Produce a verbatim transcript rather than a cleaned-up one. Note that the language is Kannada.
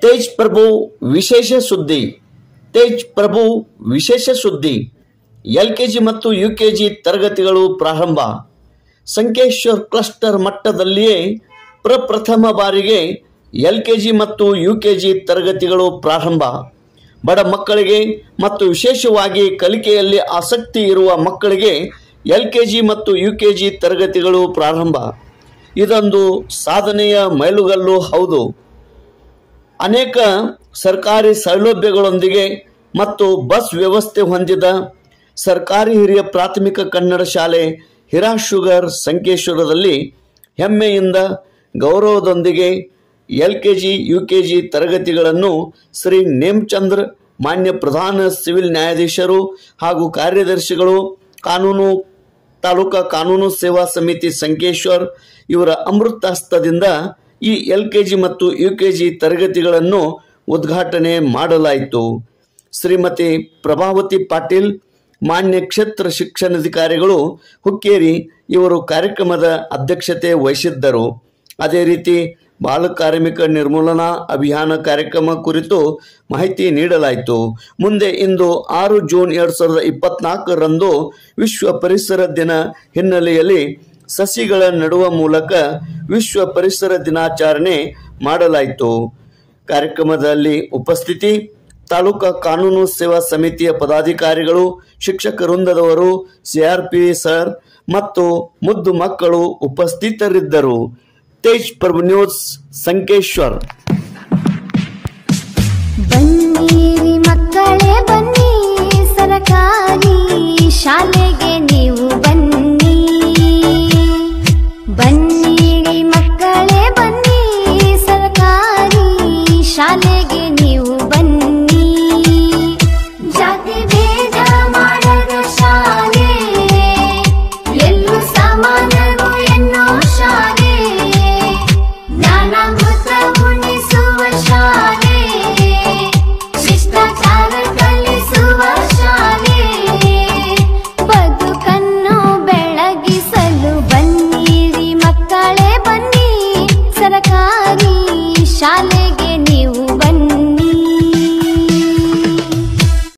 ತೇಜ್ ಪ್ರಭು ವಿಶೇಷ ಸುದ್ದಿ ತೇಜ್ ಪ್ರಭು ವಿಶೇಷ ಸುದ್ದಿ ಎಲ್ಕೆಜಿ ಮತ್ತು ಯುಕೆಜಿ ತರಗತಿಗಳು ಪ್ರಾರಂಭ. ಸಂಕೇಶ್ವರ್ ಕ್ಲಸ್ಟರ್ ಮಟ್ಟದಲ್ಲಿಯೇ ಪ್ರಪ್ರಥಮ ಬಾರಿಗೆ ಎಲ್ಕೆಜಿ ಮತ್ತು ಯುಕೆಜಿ ತರಗತಿಗಳು ಪ್ರಾರಂಭ. ಬಡ ಮಕ್ಕಳಿಗೆ ಮತ್ತು ವಿಶೇಷವಾಗಿ ಕಲಿಕೆಯಲ್ಲಿ ಆಸಕ್ತಿ ಇರುವ ಮಕ್ಕಳಿಗೆ ಎಲ್ಕೆಜಿ ಮತ್ತು ಯುಕೆಜಿ ತರಗತಿಗಳು ಪ್ರಾರಂಭ. ಇದೊಂದು ಸಾಧನೆಯ ಮೈಲುಗಲ್ಲು ಹೌದು. ಅನೇಕ ಸರ್ಕಾರಿ ಸೌಲಭ್ಯಗಳೊಂದಿಗೆ ಮತ್ತು ಬಸ್ ವ್ಯವಸ್ಥೆ ಹೊಂದಿದ ಸರ್ಕಾರಿ ಹಿರಿಯ ಪ್ರಾಥಮಿಕ ಕನ್ನಡ ಶಾಲೆ ಹಿರಾ ಶುಗರ್ ಸಂಕೇಶ್ವರದಲ್ಲಿ ಹೆಮ್ಮೆಯಿಂದ ಗೌರವದೊಂದಿಗೆ ಎಲ್ಕೆಜಿ ಯುಕೆಜಿ ತರಗತಿಗಳನ್ನು ಶ್ರೀ ನೇಮಚಂದ್ರ ಮಾನ್ಯ ಪ್ರಧಾನ ಸಿವಿಲ್ ನ್ಯಾಯಾಧೀಶರು ಹಾಗೂ ಕಾರ್ಯದರ್ಶಿಗಳು ಕಾನೂನು ತಾಲೂಕಾ ಕಾನೂನು ಸೇವಾ ಸಮಿತಿ ಸಂಕೇಶ್ವರ್ ಇವರ ಅಮೃತಹಸ್ತದಿಂದ ಈ ಎಲ್ಕೆಜಿ ಮತ್ತು ಯುಕೆಜಿ ತರಗತಿಗಳನ್ನು ಉದ್ಘಾಟನೆ ಮಾಡಲಾಯಿತು. ಶ್ರೀಮತಿ ಪ್ರಭಾವತಿ ಪಾಟೀಲ್ ಮಾನ್ಯ ಕ್ಷೇತ್ರ ಶಿಕ್ಷಣಾಧಿಕಾರಿಗಳು ಹುಕ್ಕೇರಿ ಇವರು ಕಾರ್ಯಕ್ರಮದ ಅಧ್ಯಕ್ಷತೆ ವಹಿಸಿದ್ದರು. ಅದೇ ರೀತಿ ಬಾಲಕಾರ್ಮಿಕ ನಿರ್ಮೂಲನಾ ಅಭಿಯಾನ ಕಾರ್ಯಕ್ರಮ ಕುರಿತು ಮಾಹಿತಿ ನೀಡಲಾಯಿತು. ಮುಂದೆ ಇಂದು ಆರು ಜೂನ್ ಎರಡು ಸಾವಿರದ ಇಪ್ಪತ್ನಾಲ್ಕರಂದು ವಿಶ್ವ ಪರಿಸರ ದಿನ ಹಿನ್ನೆಲೆಯಲ್ಲಿ ಸಸಿಗಳ ನೆಡುವ ಮೂಲಕ ವಿಶ್ವ ಪರಿಸರ ದಿನಾಚರಣೆ ಮಾಡಲಾಯಿತು. ಕಾರ್ಯಕ್ರಮದಲ್ಲಿ ಉಪಸ್ಥಿತಿ ತಾಲೂಕಾ ಕಾನೂನು ಸೇವಾ ಸಮಿತಿಯ ಪದಾಧಿಕಾರಿಗಳು, ಶಿಕ್ಷಕ ವೃಂದದವರು, ಸಿಆರ್ಪಿ ಸರ್ ಮತ್ತು ಮುದ್ದು ಮಕ್ಕಳು ಉಪಸ್ಥಿತರಿದ್ದರು. ತೇಜ್ ಪ್ರಭು ನ್ಯೂಸ್ ಸಂಕೇಶ್ವರ್. ಬನ್ನಿರಿ ಮಕ್ಕಳೇ ಬನ್ನಿ, ಸರಕಾರಿ ಶಾಲೆಗೆ ನೀವು ಬನ್ನಿ.